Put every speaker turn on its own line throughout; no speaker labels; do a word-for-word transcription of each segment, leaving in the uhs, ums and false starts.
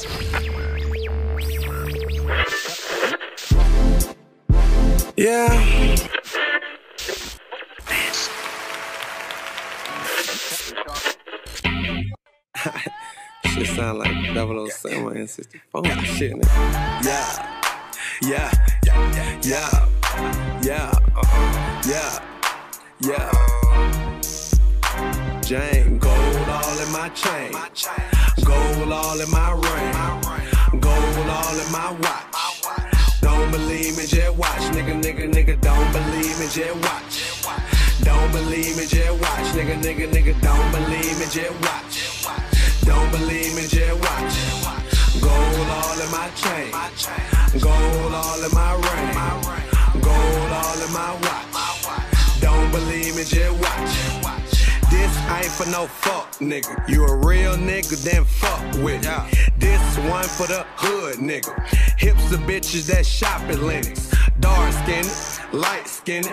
Yeah. Shit sound like double oh seven and sixty-four and shit, nigga. Yeah. Yeah. Yeah. Yeah. Yeah. Yeah. Jane, gold all in my chain. Gold all in my ring. Gold all in my watch. Don't believe me, just watch. Nigga, nigga, nigga, don't believe me, just watch. Don't believe me, just watch. Nigga, nigga, nigga, don't believe me, just watch. Don't believe me, just watch. Gold all in my chain. Gold all in my ring. Gold all in my watch. Don't believe me, just watch. This ain't for no fuck, nigga. You a real nigga, then fuck with me. This one for the hood, nigga. Hipster bitches that shop at Lennox. Dark skinned, light skinned,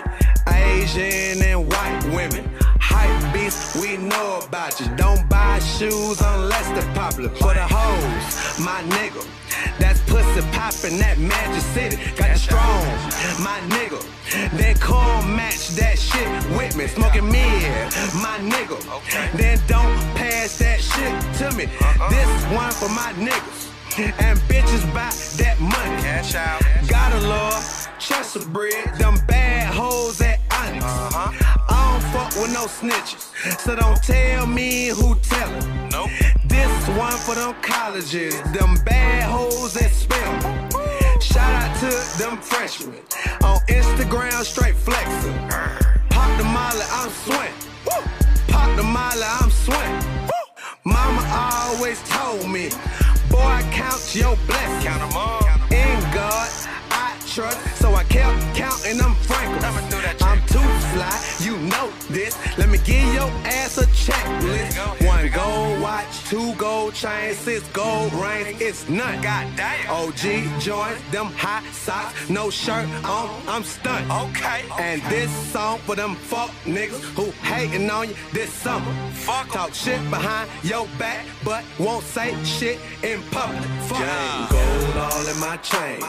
Asian and white women. Hype beast, we know about you. Don't buy shoes unless they're popular. For the hoes, my nigga. That's pussy poppin', that Magic City. Got it strong, my nigga. Then come match that shit with me. Smoking mid, my nigga. Then don't pass that shit to me. This one for my niggas. And bitches buy that money. Cash out. Gotta love Chester bread. Them bad hoes at Onyx. I don't fuck with no snitches, so don't tell me who tellin'. Nope. This one for them colleges, them bad hoes that spell. Shout out to them freshmen on Instagram, straight flexin'. Pop the molly, I'm swing. Pop the molly, I'm swing. Mama always told me, boy, count your blessings. Count 'em all. In God, I trust, so I kept counting them frankly. I'm too fly, you know this. Let me give your ass a checklist. One gold watch, two gold chains, six gold rings. It's none. Goddamn. O G joints, them hot socks, no shirt on. I'm stunned. Okay. And this song for them fuck niggas who hating on you this summer. Fuck. Talk shit behind your back, but won't say shit in public. Fuck. Gold all in my chain.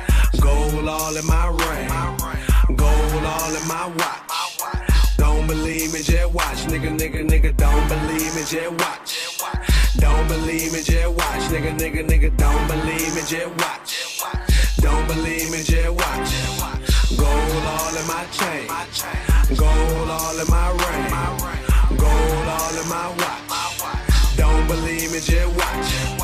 Gold all in my ring. Gold all in my watch. Don't believe me, just watch. Nigga, nigga, nigga, don't believe me, just watch. Don't believe me, just watch. Nigga, nigga, nigga, don't believe me, just watch. Don't believe me, just watch. Gold all in my chain. Gold all in my ring. Gold all in my watch. Don't believe me, just watch.